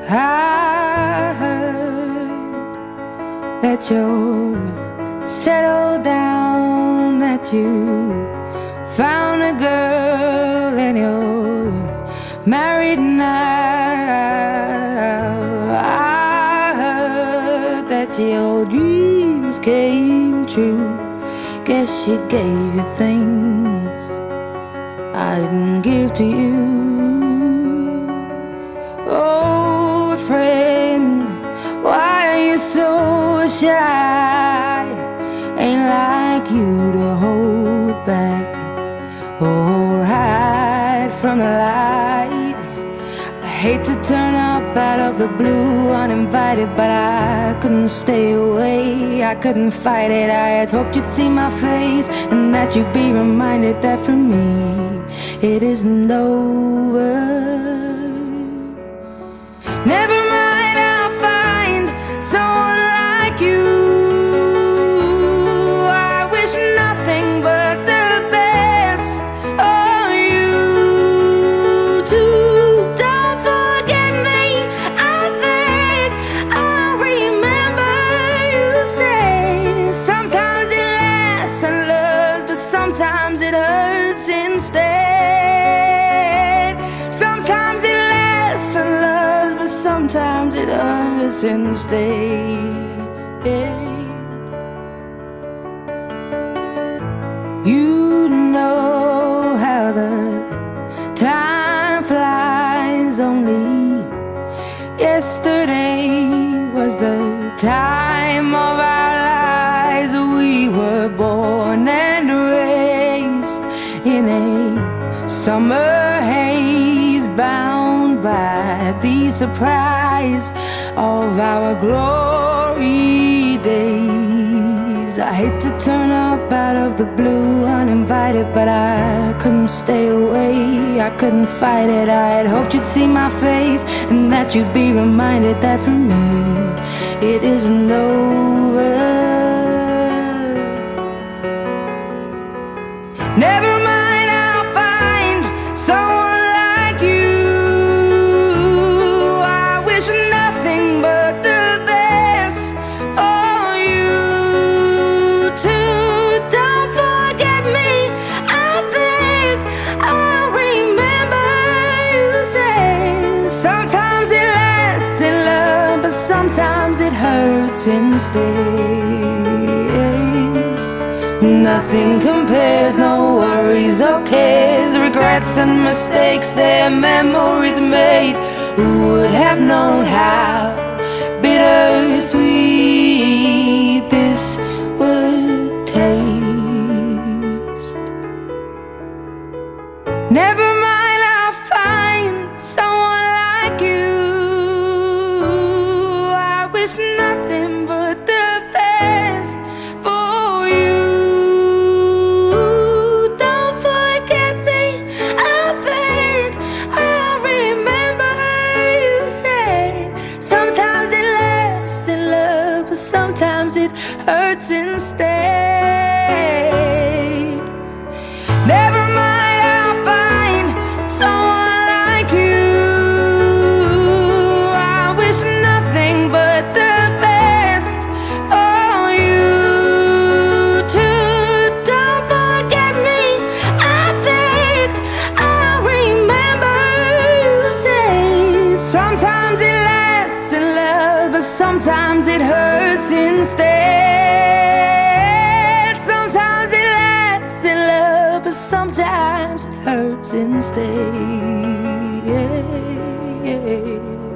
I heard that you're settled down, that you found a girl and you're married now. I heard that your dreams came true. Guess she gave you things I didn't give to you. Old friend, why are you so shy? Ain't like you to hold back or hide from the light. I hate to turn up out of the blue uninvited, but I couldn't stay away, I couldn't fight it. I had hoped you'd see my face and that you'd be reminded that for me it isn't over. Never mind, I'll find someone like you. I wish nothing but the best for you too. Don't forget me, I beg. I'll remember you say sometimes it lasts and loves, but sometimes it hurts instead. Sometimes it lasts and loves, but sometimes it hurts instead. You know how the time flies. Only yesterday was the time of our lives. We were born and raised in a summer haze, bound by the surprise of our glory days. I hate to turn up out of the blue uninvited, but I couldn't stay away, I couldn't fight it. I had hoped you'd see my face and that you'd be reminded that for me it isn't over. Never mind, I'll find someone like you. I wish nothing but the best for you too. Don't forget me, I beg. I'll remember you say sometimes it lasts in love, but sometimes it hurts instead. Nothing compares, no worries or cares, regrets and mistakes, their memories made. Who would have known how bittersweet this would taste? Never mind, I'll find someone like you. I wish nothing but the best for you. Don't forget me, I beg. I'll remember you said sometimes it lasts in love, but sometimes it hurts instead. Never mind, I'll find someone like you. I wish nothing but the best for you too. Don't forget me, I beg. I'll remember you say sometimes it lasts in love, but sometimes it hurts instead. Sometimes it lasts in love, but sometimes it hurts instead.